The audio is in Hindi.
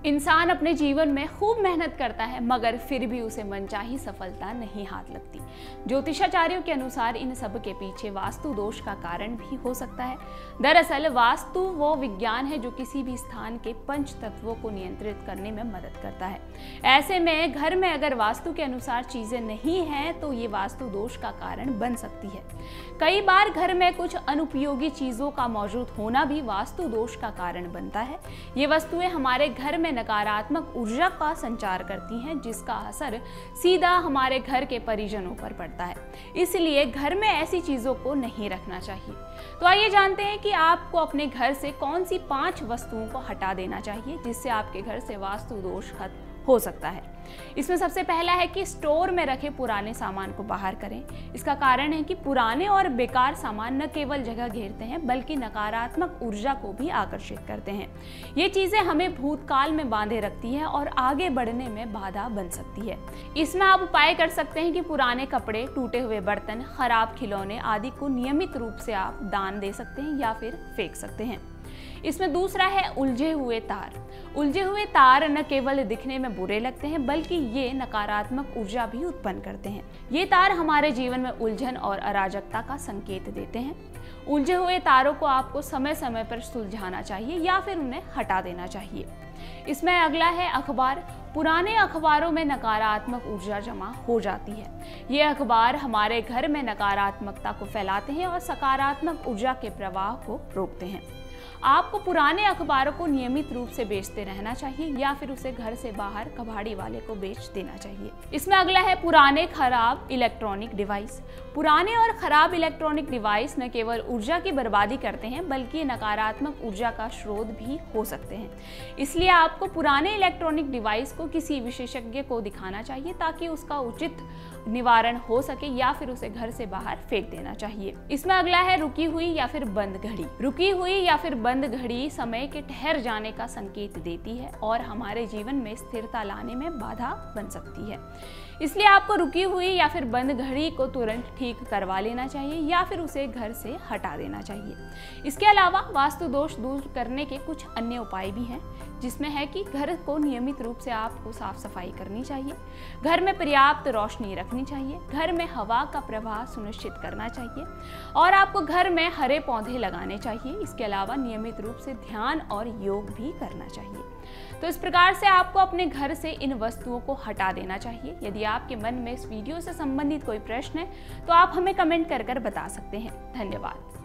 इंसान अपने जीवन में खूब मेहनत करता है मगर फिर भी उसे मनचाही सफलता नहीं हाथ लगती। ज्योतिषाचार्यों के अनुसार इन सब के पीछे वास्तु दोष का कारण भी हो सकता है। दरअसल वास्तु वो विज्ञान है जो किसी भी स्थान के पंच तत्वों को नियंत्रित करने में मदद करता है। ऐसे में घर में अगर वास्तु के अनुसार चीजें नहीं हैं तो ये वास्तु दोष का कारण बन सकती है। कई बार घर में कुछ अनुपयोगी चीजों का मौजूद होना भी वास्तु दोष का कारण बनता है। ये वस्तुएं हमारे घर में नकारात्मक ऊर्जा का संचार करती हैं, जिसका असर सीधा हमारे घर के परिजनों पर पड़ता है। इसलिए घर में ऐसी चीजों को नहीं रखना चाहिए। तो आइए जानते हैं कि आपको अपने घर से कौन सी 5 वस्तुओं को हटा देना चाहिए जिससे आपके घर से वास्तु दोष खत्म हो सकता है। इसमें सबसे पहला है कि स्टोर में रखे पुराने सामान को बाहर करें। इसका कारण है कि पुराने और बेकार सामान न केवल जगह घेरते हैं बल्कि नकारात्मक ऊर्जा को भी आकर्षित करते हैं। ये चीजें हमें भूतकाल में बांधे रखती हैं और आगे बढ़ने में बाधा बन सकती है। इसमें आप उपाय कर सकते हैं कि पुराने कपड़े, टूटे हुए बर्तन, खराब खिलौने आदि को नियमित रूप से आप दान दे सकते हैं या फिर फेंक सकते हैं। इसमें दूसरा है उलझे हुए तार। उलझे हुए तार न केवल दिखने में बुरे लगते हैं बल्कि ये नकारात्मक ऊर्जा भी उत्पन्न करते हैं। ये तार हमारे जीवन में उलझन और अराजकता का संकेत देते हैं। उलझे हुए तारों को आपको समय समय पर सुलझाना चाहिए या फिर उन्हें हटा देना चाहिए। इसमें अगला है अखबार। पुराने अखबारों में नकारात्मक ऊर्जा जमा हो जाती है। ये अखबार हमारे घर में नकारात्मकता को फैलाते हैं और सकारात्मक ऊर्जा के प्रवाह को रोकते हैं। आपको पुराने अखबारों को नियमित रूप से बेचते रहना चाहिए या फिर उसे घर से बाहर कबाड़ी वाले को बेच देना चाहिए। इसमें अगला है पुराने खराब इलेक्ट्रॉनिक डिवाइस। पुराने और खराब इलेक्ट्रॉनिक डिवाइस न केवल ऊर्जा की बर्बादी करते हैं बल्कि नकारात्मक ऊर्जा का स्रोत भी हो सकते हैं। इसलिए आपको पुराने इलेक्ट्रॉनिक डिवाइस को किसी विशेषज्ञ को दिखाना चाहिए ताकि उसका उचित निवारण हो सके या फिर उसे घर से बाहर फेंक देना चाहिए। इसमें अगला है रुकी हुई या फिर बंद घड़ी। रुकी हुई या फिर बंद घड़ी समय के ठहर जाने का संकेत देती है और हमारे जीवन में स्थिरता लाने में बाधा बन सकती है। इसलिए आपको रुकी हुई या फिर बंद घड़ी को तुरंत ठीक करवा लेना चाहिए या फिर उसे घर से हटा देना चाहिए। इसके अलावा वास्तु दोष दूर करने के कुछ अन्य उपाय भी हैं, जिसमें है कि घर को नियमित रूप से आपको साफ सफाई करनी चाहिए, घर में पर्याप्त रोशनी रखनी चाहिए, घर में हवा का प्रवाह सुनिश्चित करना चाहिए और आपको घर में हरे पौधे लगाने चाहिए। इसके अलावा नियमित रूप से ध्यान और योग भी करना चाहिए। तो इस प्रकार से आपको अपने घर से इन वस्तुओं को हटा देना चाहिए। यदि आपके मन में इस वीडियो से संबंधित कोई प्रश्न है तो आप हमें कमेंट कर बता सकते हैं। धन्यवाद।